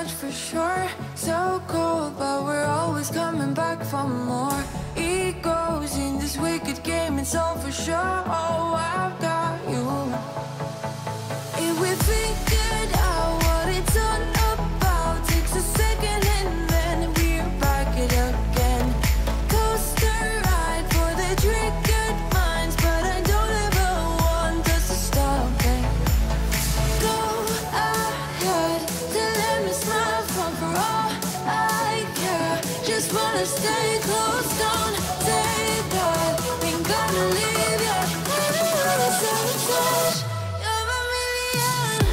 touch for sure. So cold, but we're always coming back for more. Egos in this wicked game, it's all for sure. Oh, I've got you. If we figured out what it's all about, takes a second and then we're back it again. Coaster ride for the triggered minds, but I don't ever want us to stop it. Go ahead to let me smile from for all I care. Just wanna stay close, don't take that. Ain't gonna leave yet. I don't wanna sabotage. You're a million.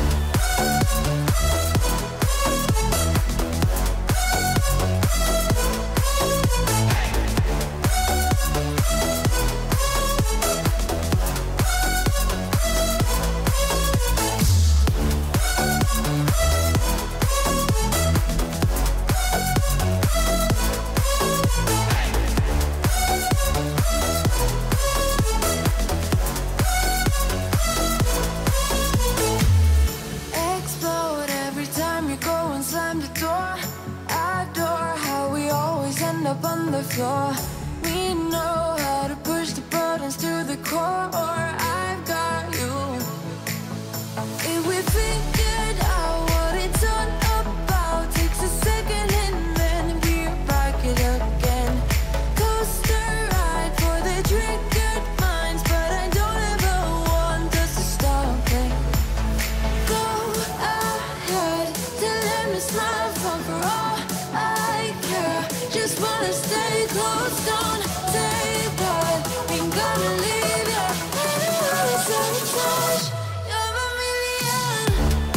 Explode every time you go and slam the door. Adore how we always end up on the floor. We know how to push the buttons to the core. I've got you. If we figured out what it's all about, takes a second and then we're back it again. Coaster ride for the triggered minds, but I don't ever want us to stop it. Go ahead to let me smile from for all I care. Just wanna stay close, don't take that. Ain't gonna leave yet. I don't wanna sabotage. You're a million.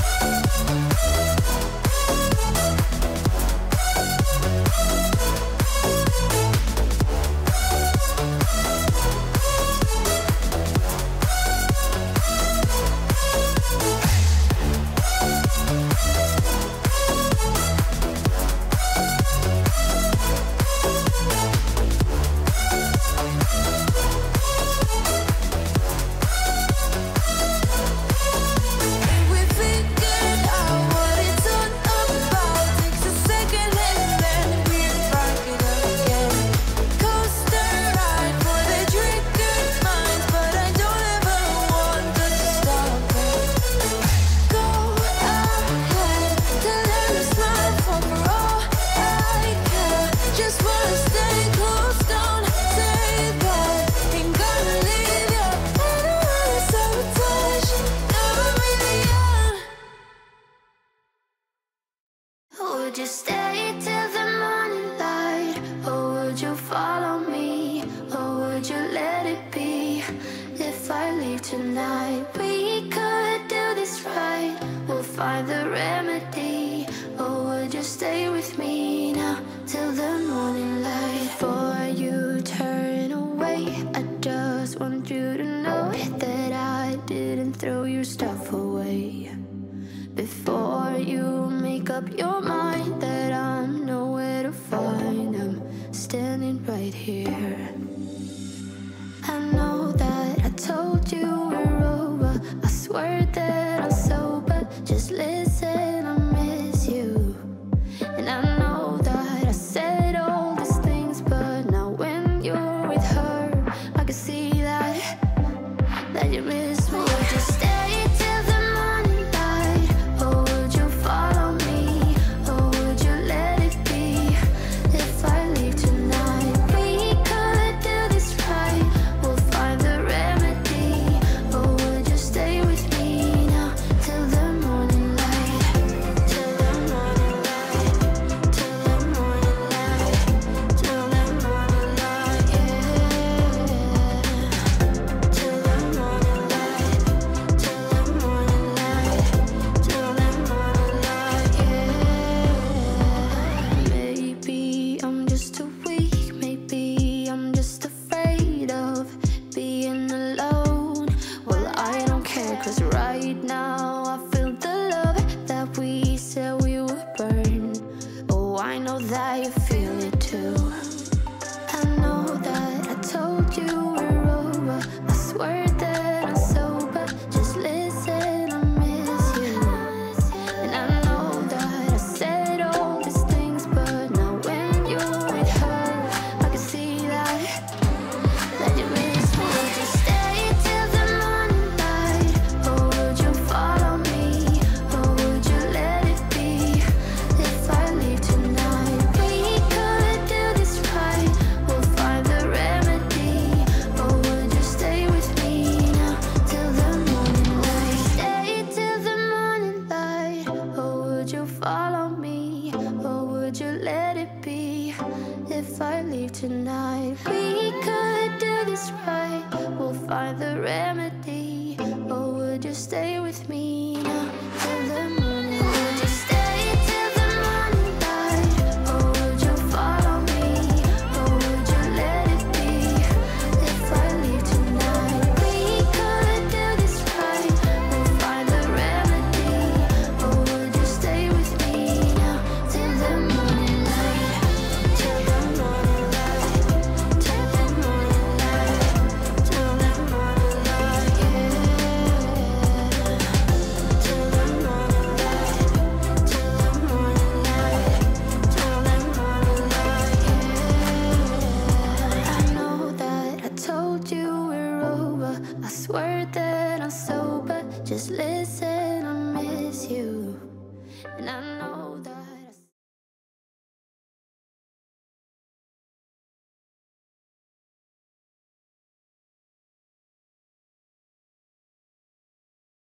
We figured out what it's all about. Takes a second and then we're back it again. Coaster ride for the triggered minds, but I don't ever want us to stop it. Go ahead to let me smile for all I care. Just wanna stay close, don't take that. Ain't gonna leave yet. I don't wanna sabotage. You're a million. Would you stay till the morning light, or would you follow me, or would you let it be? If I leave tonight, we could do this right. We'll find the remedy. Or would you stay with me now till the morning light? Before you turn away, I just want you to know that I didn't throw your stuff away. Before you make up your mind that I'm nowhere to find, I'm standing right here. I know that I told you we're over. I swear that I'm sober. Just listen, I miss you. And I know that I said all these things, but now when you're with her, I can see that you miss me. Would you stay till the morning light, or would you follow me, or would you let it be? If I leave tonight, we could do this right. We'll find the remedy. Or would you stay with me now I leave tonight. We could do this right, we'll find the remedy. Or would you stay with me now till the morning? Would you stay till the morning light? Or would you follow me? Or would you let it be if I leave tonight? We could do this right, we'll find the remedy. Or would you stay with me now till the morning light? Till the morning light, till the morning light, till the morning light, yeah. Till the morning light, till the morning light, till the morning light, yeah. I know that I told you we're over. I swear that I'm sober. Just listen, I miss you. And I